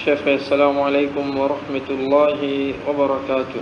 Chers frères, salam alaikum wa rahmatullahi wa barakatuh.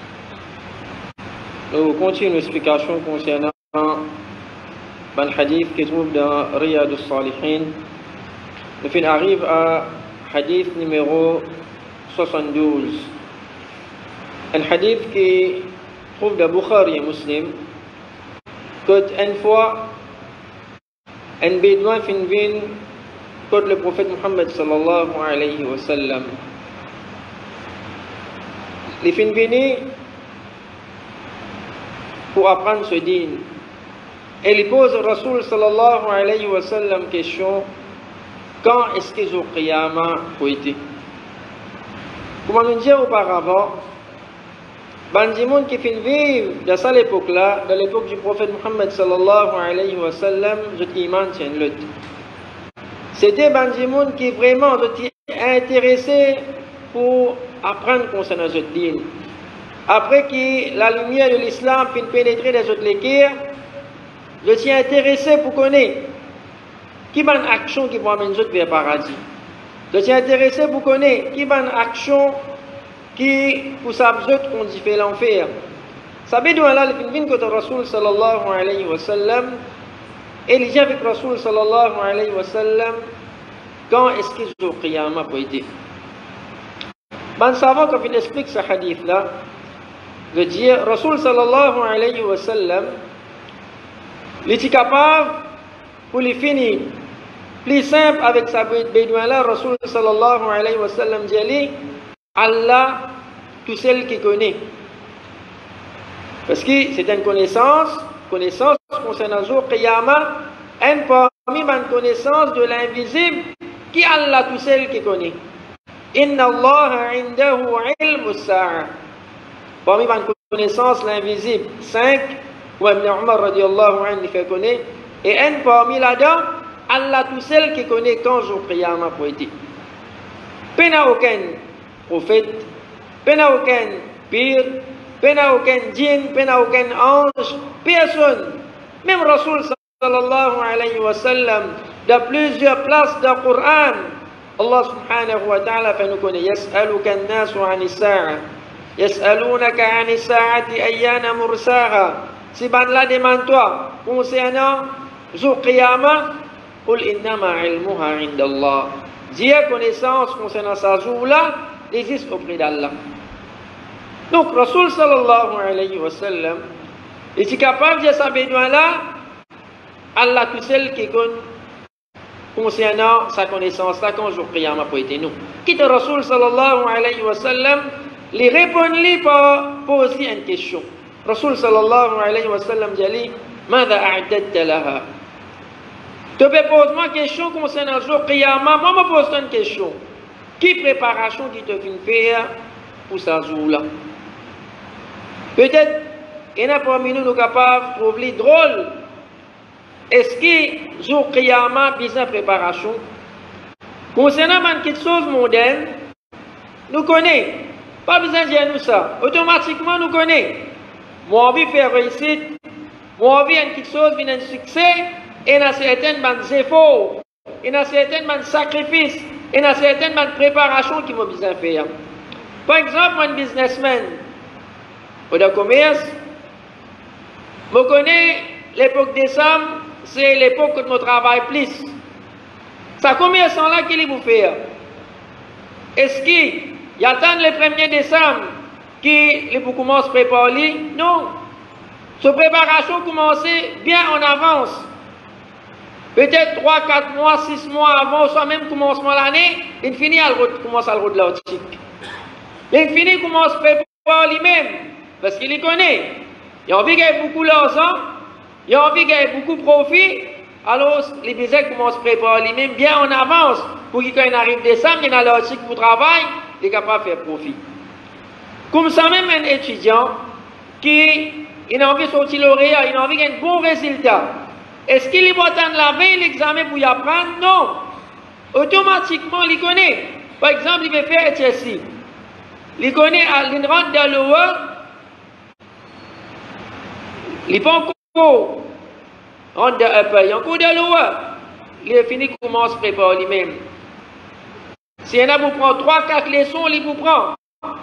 Nous continuons l'explication concernant le hadith qui se trouve dans Riyad al-Salihin. Nous arrivons à hadith numéro 72. Un hadith qui se trouve dans Bukhari et Muslim. Que une fois, un bédouin finvin contre le prophète Muhammad sallallahu alayhi wa sallam. Les finvini pour apprendre ce dîne. Et il pose au Rasoul sallallahu alayhi wa sallam question: quand est-ce que le Qiyamah a été? Comme on dit auparavant, les gens qui vivent dans cette époque-là, dans l'époque du prophète Muhammad sallallahu alayhi wa sallam, je iman tient le. C'était des gens qui vraiment étaient intéressés pour apprendre concernant ce dîne. Après que la lumière de l'islam finit pénétrer dans cette lecture, je suis intéressé pour connaître qui est une action qui va amener vers le paradis. Je suis intéressé pour connaître qui est une action qui, pour ça, qu'on dit fait l'enfer. Ça veut dire là, le fin que Rasoul sallallahu alayhi wa sallam, et il dit avec Rasoul sallallahu alayhi wa sallam, quand est-ce que le Qiyamah peut être? Ben, savant quand il explique ce hadith-là, de dire, Rasoul sallallahu alayhi wa sallam, il est capable, pour les finir, plus simple avec sa bédouin-là, Rasoul sallallahu alayhi wa sallam dit, Allah, tout seul qui connaît. Parce que c'est une connaissance concernant le Qiyamah, un parmi une connaissance de l'invisible, qui Allah tout seul qui connaît. Inna Allah indahu ilmu sa'a. Parmi une connaissance l'invisible. 5, où Ibn Umar radiallahu anhu fait connaître. Et un parmi là-dedans, Allah tout seul qui connaît quand le Qiyamah peut être. Peu n'a aucun prophète, peu n'a aucun pire, peu n'a aucun djinn, peu n'a aucun ange, personne. Même Rasoul sallallahu alayhi wa sallam, dans plusieurs places dans le Coran, Allah subhanahu wa ta'ala fait nous connaître. Yas'aluka an-nasu 'ani as-sa'a. Yas'alunaka 'ani as-sa'ati ayyana mursaha. Si ban la demande toi concernant le Qiyamah, qul innama 'ilmuha 'inda Allah. Dis connaissance concernant ce jour-là existe auprès d'Allah. Donc, Rasoul sallallahu alayhi wa sallam, il est capable de dire ça bédouin-là, Allah tout seul qui connaît concernant sa connaissance-là quand jour Qiyamah peut être nous. Quitte Rasoul sallallahu alayhi wa sallam, il répond-lui par poser une question. Rasoul sallallahu alayhi wa sallam dit, Mada a'dadta laha? Tu peux poser une question concernant jour Qiyamah, moi me pose une question. Qui préparation qui te fait faire pour ce jour-là? Peut-être, il y en a parmi nous capables de trouver drôle. Est-ce que jour Qiyamah besoin de préparation? Concernant quelque chose moderne, nous connaissons. Pas besoin de dire nous ça. Automatiquement, nous connaissons. Moi, envie de faire réussite. Moi, envie de quelque chose, de succès. Et il y a certains efforts. Il y a certains sacrifices. Il y a certaines préparations qui m'ont besoin de faire. Par exemple, un businessman, au commerce, je connais l'époque décembre, c'est l'époque où je travaille plus. Ça commerçant là qu'il vous faire? Est-ce qu'il y a le 1er décembre qui vous commence à préparer? Non. Cette préparation commence bien en avance. Peut-être 3, 4 mois, 6 mois avant, soit même commencement de l'année, il finit à commencer à le de l'article. Il finit commence à préparer lui-même, parce qu'il les connaît. Il a envie de gagner beaucoup d'argent, il a envie de gagner beaucoup de profit, alors les business commencent à préparer lui-même bien en avance, pour qu'il quand il arrive décembre, il a l'article pour travail, il est capable de faire profit. Comme ça même un étudiant qui a envie de sortir lauréat, il a envie de gagner un bon résultat. Est-ce qu'il va attendre la veille l'examen pour y apprendre? Non. Automatiquement, il connaît. Par exemple, il veut faire HSI. Il connaît, il rentre dans le Word. Il n'est pas encore rentre dans un pays. Encore dans le Word. Il est fini, commence à préparer lui-même. Si il y en a vous prend 3, 4 leçons, il vous prend.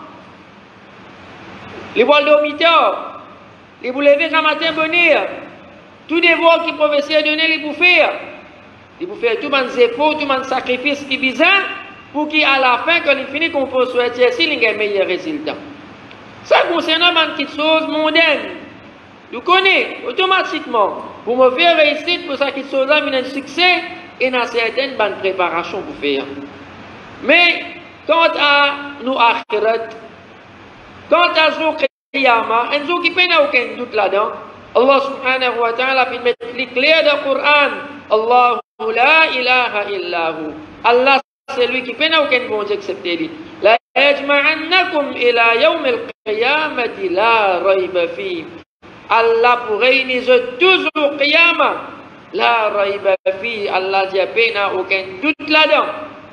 Les voient le dormiteur, les vous levez quand matin venir. Tout devoir qui professeur donné, les vous faire. Les vous faire tout le efforts, tout le sacrifice qui vise pour qu'à la fin, quand il finit, qu'on peut souhaiter, s'il y a un meilleur résultat. Ça concernant une petite chose mondaine. Vous connaissez automatiquement. Pour me faire réussir, pour ça cette chose-là, il y a un succès et une certaine bonne préparation pour faire. Mais, quant à nous akhirat, quant à Zouk Qiyamah, un Zouk qui n'a aucun doute là-dedans, Allah subhanahu wa ta'ala fait mettre les clés du Coran. Allahu la ilaha illahu. Allah, c'est lui qui n'a aucun bon Dieu excepté lui. La yajma'annakum ila yawm al-qiyamati la rayba fi. Allah pour réunir tous au Qiyamah. La rayba fi. Allah dit n'a aucun doute là-dedans.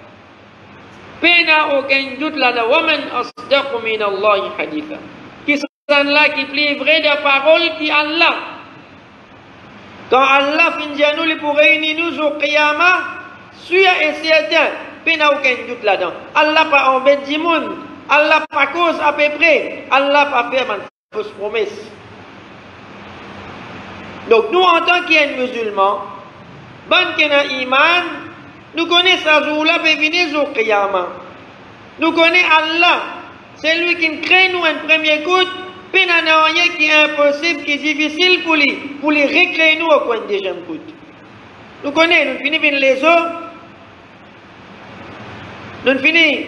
N'a aucun doute là-dedans. Wa man asdaqu min Allah haditha. Qui sont là qui plie vrai de parole qui Allah. Quand Allah finit à nous pour réunir nous au Qiyamah, sûr et certain, n'a aucun doute là-dedans. Allah pas embête du monde. Allah pas cause à peu près. Allah pas fait une fausse promesse. Donc nous en tant que musulmans, ban kena iman, nous connaissons ça jour-là peut venir au Qiyamah. Nous connaissons Allah, c'est lui qui nous crée nous un premier coup, puis il n'y a rien qui est impossible, qui est difficile pour les recréer nous au coin de deuxième coup. Nous connaissons, nous finissons les eaux, nous finissons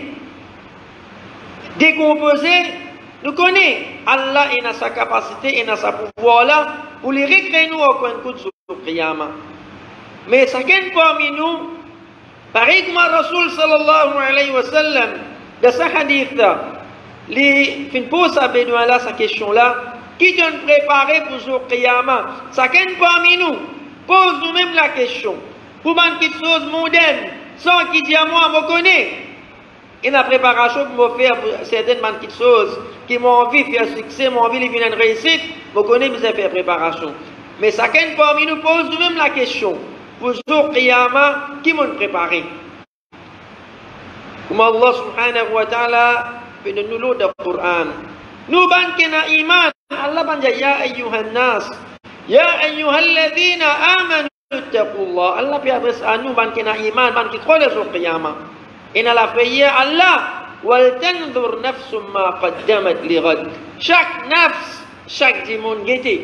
décomposer, nous connaissons Allah et dans sa capacité et dans sa pouvoir là pour les recréer nous au coin de coup sur le Qiyamah. Mais chacun parmi nous, pareil comme Rasul sallallahu alayhi wa sallam, de ce hadith là, les fin pose à Bédouin là sa question là, qui donne préparé pour ce Qiyamah? Chacun parmi nous pose nous-mêmes la question. Pour une petite chose mondaine, sans qui dit à moi, je connais. Et la préparation pour me faire certaines petites choses qui m'ont envie de faire succès, m'ont envie de venir une réussite, je connais, je faire préparation. Mais chacun parmi nous pose nous-mêmes la question. Pour ce Qiyamah, qui m'ont préparé? Comme Allah subhanahu wa ta'ala fait de nous l'eau du Coran. Nous, ban kena iman, Allah ban ya ayyuhan nas, ya ayyuhalladhina amanu ittaqullah. Allah puis adresse à nous, ban kena iman, ban qui croit au Qiyamah. Et dans la prière, Allah, wal tanzur nafsum ma qaddamat li ghad. Chaque nafs, chaque dimon guetté.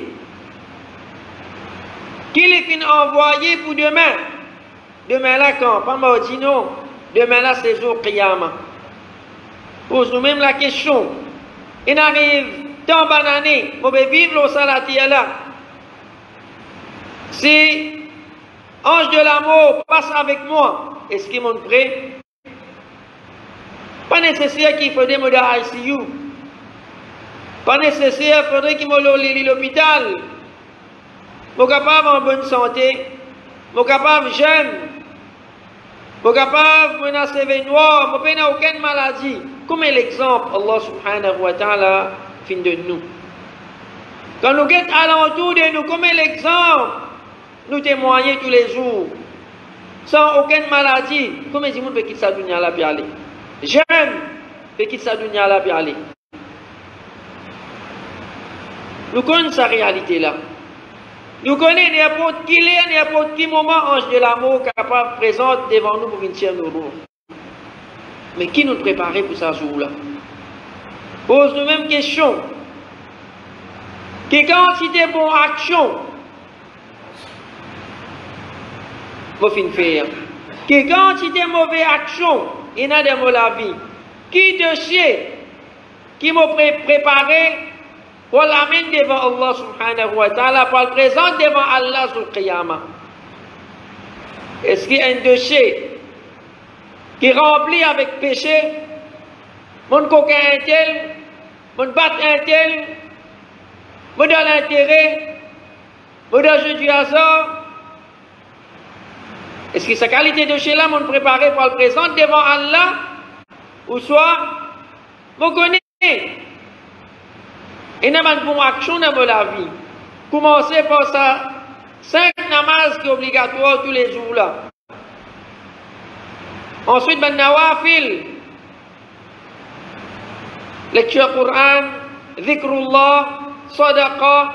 Qu'il est fin envoyé pour demain. Demain là quand? Pas Maudino. Demain là c'est jour Qiyamah. Pose nous-mêmes la question. Il arrive tant d'années, pour vivre au salati là. Si ange de l'amour passe avec moi, est-ce qu'ils m'ont prêt? Pas nécessaire qu'il faudrait me dans ICU. Pas nécessaire qu'il faudrait qu'il me l'olie l'hôpital. Je suis capable en bonne santé. Je suis capable jeune. Je suis capable de me sévère noir. Je n'ai aucune maladie. Comme l'exemple, Allah subhanahu wa ta'ala fin de nous. Quand nous sommes alentour de nous, comme l'exemple, nous témoignons tous les jours. Sans aucune maladie. Comment est-ce qu'on peut quitter sa dunya là pour aller? Jeune, peut quitter sa dunya là pour aller. Nous connaissons sa réalité là. Nous connaissons n'importe qui est, n'importe qui moment, ange de l'amour capable présente devant nous pour venir nous roues. Mais qui nous prépare pour ce jour-là? Pose nous même question. Quelle quantité de bonne action vous finissez faire? Quelle quantité de mauvaise action il y a dans la vie? Qui de chez qui m'a préparé pour l'amener devant Allah subhanahu wa ta'ala, pour le présenter devant Allah sur le Qiyamah? Est-ce qu'il y a un déchet qui est rempli avec péché? Mon coquin un tel, mon bat un tel, mon dans l'intérêt, mon dans le jeu du hasard. Est-ce que sa qualité de déchet-là m'ont préparé pour le présenter devant Allah? Ou soit, vous connaissez? Et nous avons une bonne action dans la vie. Commencez par ça. 5 namazes qui sont obligatoires tous les jours là. Ensuite, ben nawafil. Lecture Quran, zikrullah, sadaqa,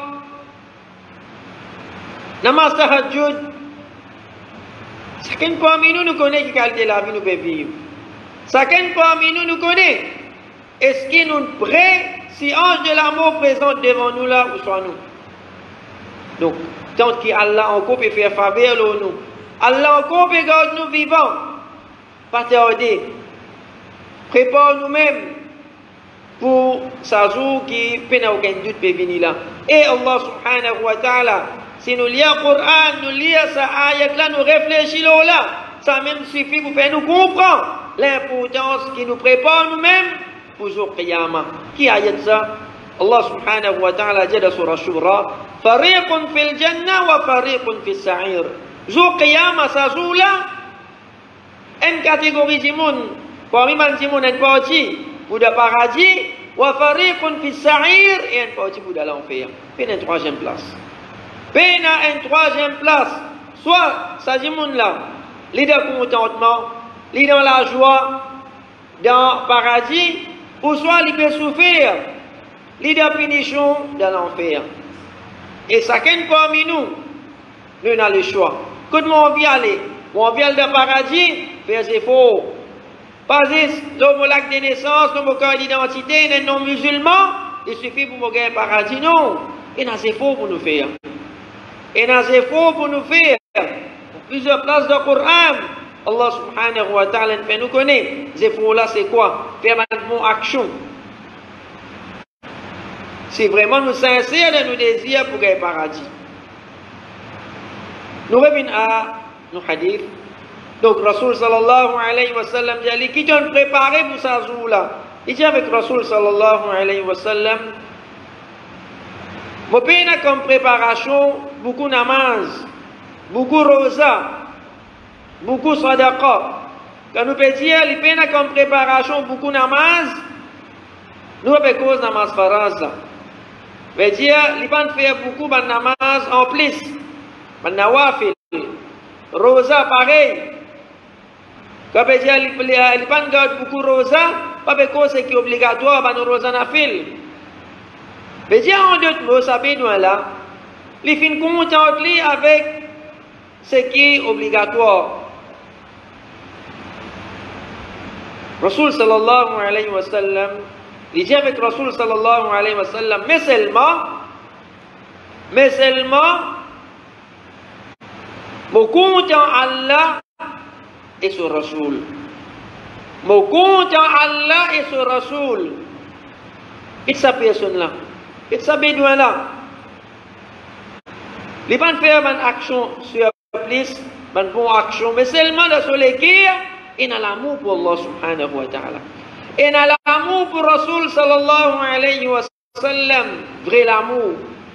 namaz tahajjud. Chacun parmi nous connaît qui qualité la vie nous peut vivre. Chacun parmi nous connaît. Est-ce qu'il nous prêt si ange de l'amour présente devant nous là où soit nous? Donc, tant qu'Allah encore peut faire faveur à nous. Allah encore peut garder nous vivants. Pas tarder. Prépare nous-mêmes pour ce jour qui peine aucun doute peut venir là. Et Allah subhanahu wa ta'ala, si nous lisons le Coran, nous lisons cette ayat là, nous réfléchissons là, ça même suffit pour faire nous comprendre l'importance qui nous prépare nous-mêmes pour le jour Qiyamah. Qui ayat ça? Allah subhanahu wa ta'ala dit dans Surah Shura, Fariqun fil Jannah wa fariqun fil Sa'ir. Jour Qiyamah, ce jour là, une catégorie de monde, parmi les gens, une partie pour le paradis, wa fariqun fil Sa'ir, et une partie pour l'enfer. Puis une troisième place. Puis une troisième place. Soit, ça dit monde là, il est dans le contentement, il est dans la joie, dans le paradis, ou soit il peut souffrir, il est dans la punition, dans l'enfer. Et chacun parmi nous, nous avons le choix. Quand on vient aller, on vient dans le paradis, faire ses efforts. Pas juste, dans l'acte de naissance, dans mon carte d'identité, dans les non-musulmans, il suffit pour me gagner le paradis. Non, il y a des efforts pour nous faire. Il y a des efforts pour nous faire. Plusieurs places dans le Coran, Allah subhanahu wa ta'ala fait nous connaître. Ces efforts-là, c'est quoi? Faire une bonne action. C'est vraiment nous sincères de nos désirs pour gagner le paradis. Nous revenons à nos hadiths. Donc, Rasul sallallahu alayhi wa sallam dit, qui t'ont préparé pour ce jour-là? Il dit avec Rasul sallallahu alayhi wa sallam, mon pays a comme préparation beaucoup de namaz, beaucoup de rosa, beaucoup de sadaqa. Quand nous pouvons dire, il pays a comme préparation beaucoup de namaz, nous avons cause de namaz faraz. Veut dire, il peut faire beaucoup de namaz en plus, de nawafil, rosa pareil. Quand veut dire, il peut garder beaucoup de rosa, pas de cause qui est obligatoire, de rosa nafil. Veut dire, en d'autres mots, ça veut dire là, il fait content avec ce qui est obligatoire. Rasul sallallahu alayhi wa sallam, il dit avec Rasul sallallahu alayhi wa sallam, mais seulement, mon compte en Allah et sur Rasul. Mon compte en Allah et sur Rasul. Et sa personne là, et sa bédouin là. Il va faire une action sur plus, une bonne action, mais seulement dans l'équerre, et dans l'amour pour Allah subhanahu wa ta'ala. Et dans l'amour pour Rasul sallallahu alayhi wa sallam, vrai l'amour.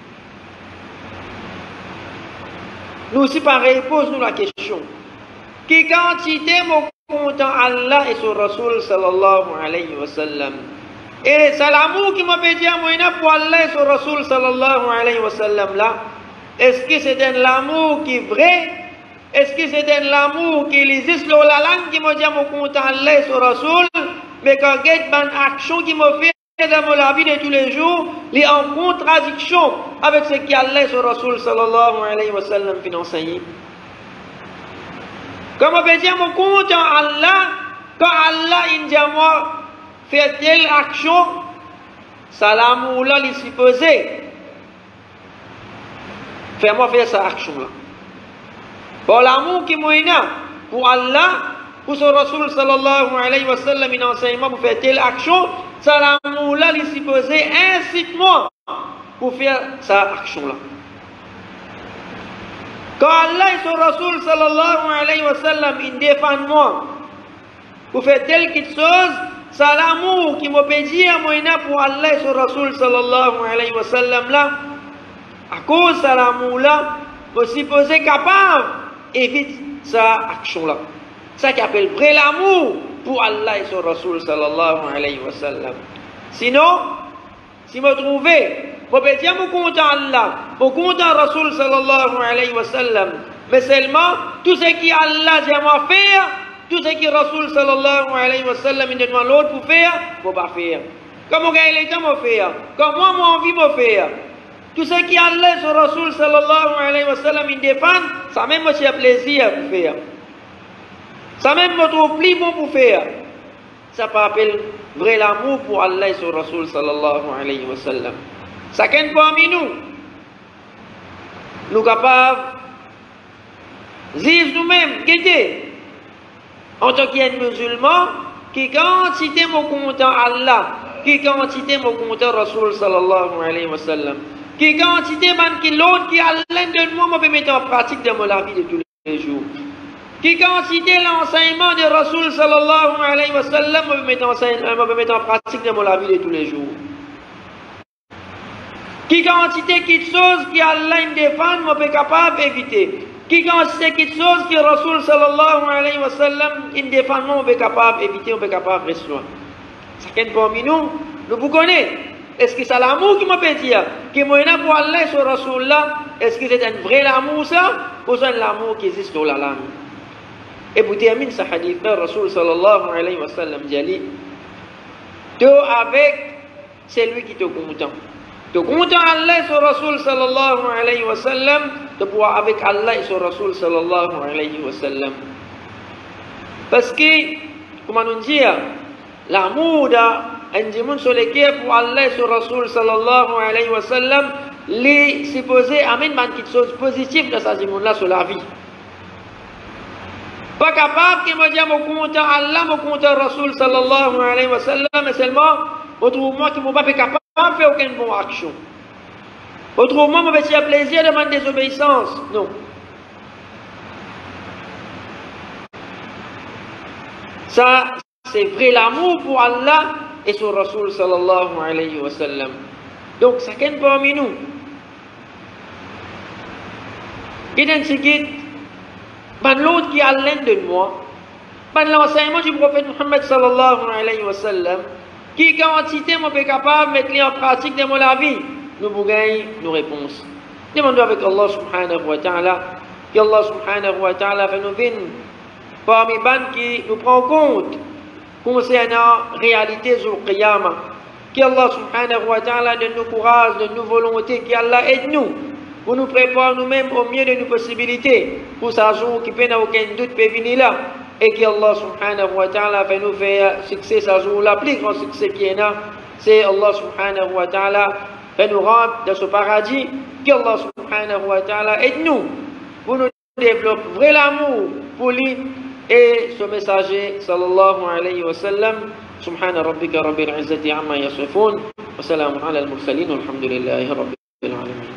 Nous aussi pareil, pose-nous la question. Quelle quantité mon compte en Allah et sur Rasul sallallahu alayhi wa sallam? Et c'est l'amour qui m'a fait dire moi pour Allah et sur Rasul sallallahu alayhi wa sallam là. Est-ce que c'est un amour qui est vrai? Est-ce que c'est un amour qui existe dans la langue qui m'a dit mon compte en Allah et sur Rasul? Mais quand il y a une action qui m'a fait dans la vie de tous les jours, il est en contradiction avec ce qu'Allah et sur Rasul sallallahu alayhi wa sallam fait enseigner. Comme on peut dire mon compte en Allah, quand Allah il dit à moi, fais telle action, ça l'amour là, il s'y faisait. Fais-moi faire cette action-là. Pour l'amour qui m'a pour Allah, pour son Rasul sallallahu alayhi wa sallam, il enseignement pour faire telle action, ça l'amour là, il s'y faisait, incite-moi pour faire cette action-là. Quand Allah et son Rasul sallallahu alayhi wa sallam, il défend moi pour faire telle chose, c'est l'amour qui m'a pédi à moi pour Allah et son Rasul sallallahu alayhi wa sallam là. À cause de l'amour là, je suis posé capable d'éviter cette action-là. Ça qui appelle vrai l'amour pour Allah et son Rasul sallallahu alayhi wa sallam. Sinon, si je me trouvais, je peux dire mon compte à Allah, mon compte à Rasul sallallahu alayhi wa sallam, mais seulement tout ce qui Allah dit à moi faire, tout ce que Rasul sallallahu alayhi wa sallam il demande l'autre pour faire, faut pas faire. Comme on gagne le temps, faut faire. Comme moi, mon envie, faut faire. Tout ce qui Allah sur Rasul sallallahu alayhi wa sallam il défend, ça même c'est un plaisir pour faire. Ça même me trouve plus bon pour faire. Ça appelle vrai l'amour pour Allah sur Rasul sallallahu alayhi wa sallam. Chacun parmi nous capables vivre nous-mêmes, guetter, en tant que musulman, qui quantité mon content Allah, qui quantité mon content Rasul sallallahu alayhi wa sallam, qui quantité man qui l'autre qui Allah de moi me mettre en pratique dans la vie de tous les jours. Qui quantité l'enseignement de Rasul sallallahu alayhi wa sallam me mettre en pratique dans la vie de tous les jours. Qui quantité quelque chose qui Allah défend, me peut capable d'éviter. Qui quantité quelque chose que Rasul sallallahu alayhi wa sallam défend, me peut capable d'éviter, on peut capable de rester loin. Chacun parmi nous vous connaissez. Est-ce que c'est l'amour qui me peut dire que moi pour Allah sur Rasul là, est-ce que c'est un vrai amour ça, ou c'est l'amour qui existe dans la langue? Et pour terminer ce hadith, Rasul sallallahu alayhi wa sallam dit, tu avec celui qui te content. Tu content Allah sur Rasul sallallahu alayhi wa sallam, tu pourras avec Allah sur Rasul sallallahu alayhi wa sallam. Parce que, comment on dit, l'amour d'un monde sur lequel pour Allah sur Rasul sallallahu alayhi wa sallam, les supposés amènent quelque chose de positif dans ce monde-là sur la vie. Pas capable que me dire mon content Allah, mon content Rasul sallallahu alayhi wa sallam, mais seulement, autrement, qui ne pas capable de faire aucune bonne action. Autrement, je vais faire plaisir de demander désobéissance. Non. Ça, c'est vrai l'amour pour Allah et sur Rasul sallallahu alayhi wa sallam. Donc, chacun parmi nous, ben l'autre qui a l'un de moi, ben l'enseignement du prophète Muhammad sallallahu alayhi wa sallam, qui quantité mon peut capable de mettre en pratique dans la vie, nous vous gagnons nos réponses. Demandons avec Allah subhanahu wa ta'ala, que Allah subhanahu wa ta'ala fait nous venir parmi les qui nous prend compte concernant la réalité sur le Qiyamah. Qu'Allah subhanahu wa ta'ala donne nous courage, donne nous volonté, qu'Allah aide nous. Pour nous préparer nous-mêmes au mieux de nos possibilités, pour ce jour qui peut aucun doute peut venir là, et qu'Allah subhanahu wa ta'ala fait nous faire succès ce jour-là, plus grand succès qui est là, c'est Allah subhanahu wa ta'ala fait nous rendre dans ce paradis, qu'Allah subhanahu wa ta'ala aide-nous, pour nous développer vrai l'amour pour lui, et ce messager sallallahu alayhi wa sallam, subhana rabbika rabbil izzati amma yasifun, wa salamun ala al-mursalin, walhamdulillahi rabbil alamin.